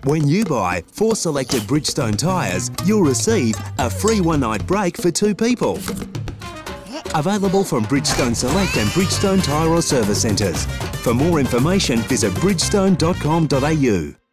When you buy 4 selected Bridgestone tyres, you'll receive a free one-night break for 2 people. Available from Bridgestone Select and Bridgestone Tyre or Service Centres. For more information, visit bridgestone.com.au.